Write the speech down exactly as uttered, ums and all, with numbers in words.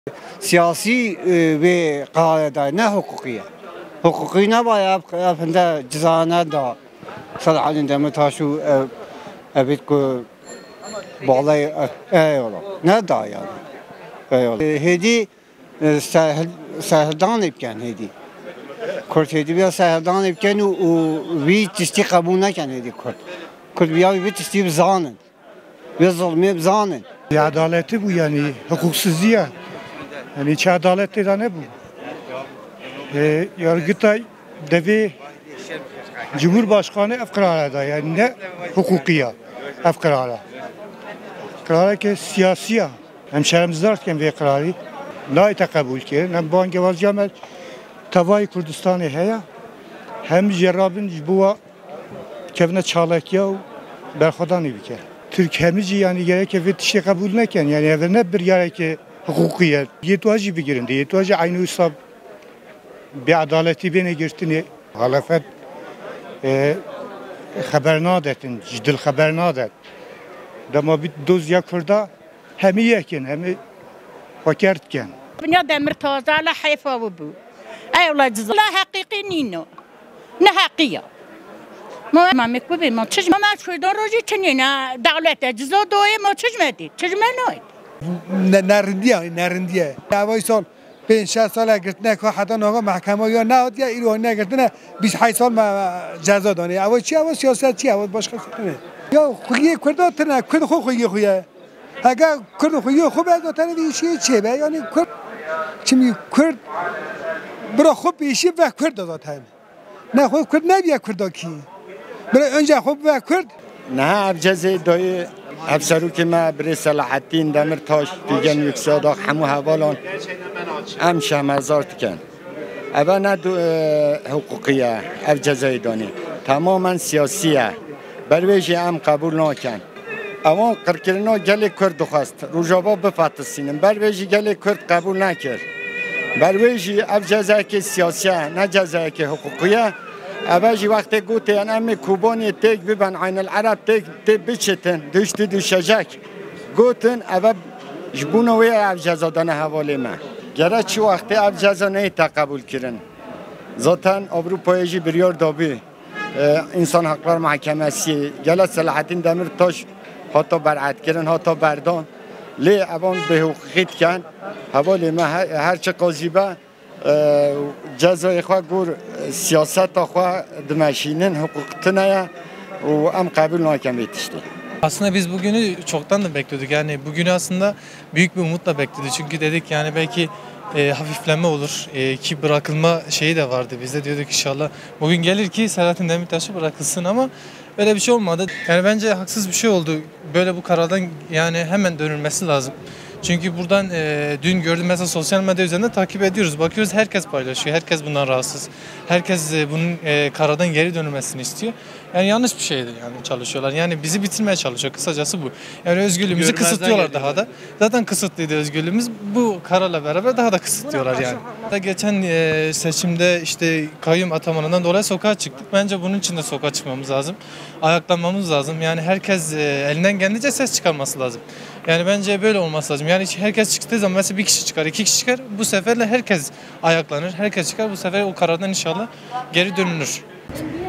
Siyasi e, ve kaide ne hukukiye. Hukuki ne bayağı efendim cezana da Selahattin Demirtaş'u evet ku bağlay eyvallah. Ne da yani. Eyvallah. Hedi sahil sahildan ipken hedi. Kurt hedi bir sahildan ipken o vi tisti kabul neken hedi kurt. Kurt bir vi tisti bizanın. Ve zulmü bizanın. Adaleti bu yani hukuksuzluğa. Yani hiç adaletli de ne bu? E, Yargıtay devi Cumhurbaşkanı efkarada yani ne hukukiya efkarada. Karara ki siyasiya hemşehrimiz derken bir kararı la kabul ki hem bange vazcamel tavayı Kurdistan'ı heya hem cerrabın bu kevne çalakya berxadan ibike. Türk hemici yani gerek evet işte kabul neken yani evine bir gerek hukukiye yetuacı bir girindi yetuacı aynı usab bir adaleti bine girtini halefet e, haber nadetin ciddi haber nadet dama bir doz yakırda hem yekin hem fakertken. Dünya Demirtaş ala hayfa bu. Eyvallah ceza. La hakiki nino. Ne hakiya. ما میکنیم ما چش ما شدن روزی چنین دولت اجزا دوی ما چش مدی چش منوی نرندیه نرندیه دوای سال پنج شصت سال گرفتن که حتی نگاه محکمه یا نه یا ایران نگرفتن بیست و هشت سال جزا دانه اول چی اول سیاست چی اول باش خواستنه یا خویی کردات نه کرد خو خویی خویه اگر کرد خویی خوب از داتن ویشی چه به یعنی کرد چی می کرد برا خوب بیشی و کرد داتن نه خوب کرد نبیه کرد کی برای önce خوب و کرد نه ابجزه دای افسرو که ما بر صلاحالدین دمرتاش دیگه یکسادا همو حوالان ام شمازارت کن اول نه حقوقیه ابجزه دانی تماما سیاسیه برویجی ام قبول نکن اما قرکرنا گلی کرد خواست روجابا بفتسینم برویجی گلی کرد قبول نکرد برویجی ابجزه که سیاسیه نه جزه که حقوقیه اولی وقتی گوته ان امی کوبانی تک ببن عین العرب تک تک بچتن دشت دوشجک گوتن اول جبونوی ابجزا دانه حواله ما گره چی وقتی ابجزا نه تقبل کردن zaten Avrupa'yı biriyor dabi insan haklar mahkemesi gele Selahattin Demirtaş hatta beraat kردن hatta berdan li avan به حقوقیت کن حواله ما هر چه قاضیبه cezayı خوا گور siyaset خوا دمشینن حقوقتنه و ام قبول نکم yetişti. Aslında biz bugünü çoktan da bekliyorduk. Yani bugünü aslında büyük bir umutla bekliyorduk. Çünkü dedik yani belki e, hafifleme olur e, ki bırakılma şeyi de vardı. Biz de diyorduk inşallah bugün gelir ki Selahattin Demirtaş'ı bırakılsın ama öyle bir şey olmadı. Yani bence haksız bir şey oldu. Böyle bu karardan yani hemen dönülmesi lazım. Çünkü buradan e, dün gördüm mesela sosyal medya üzerinde takip ediyoruz. Bakıyoruz herkes paylaşıyor. Herkes bundan rahatsız. Herkes e, bunun e, karadan geri dönülmesini istiyor. Yani yanlış bir şeydir yani çalışıyorlar. Yani bizi bitirmeye çalışıyor. Kısacası bu. Yani özgürlüğümüzü kısıtlıyorlar daha da. Zaten kısıtlıydı özgürlüğümüz. Bu kararla beraber daha da kısıtlıyorlar yani. Geçen e, seçimde işte kayyum atamanından dolayı sokağa çıktık. Bence bunun için de sokağa çıkmamız lazım. Ayaklanmamız lazım. Yani herkes e, elinden geldiğince ses çıkarması lazım. Yani bence böyle olması lazım. Yani herkes çıktığı zaman mesela bir kişi çıkar, iki kişi çıkar. Bu seferle herkes ayaklanır, herkes çıkar. Bu sefer o karardan inşallah geri dönülür.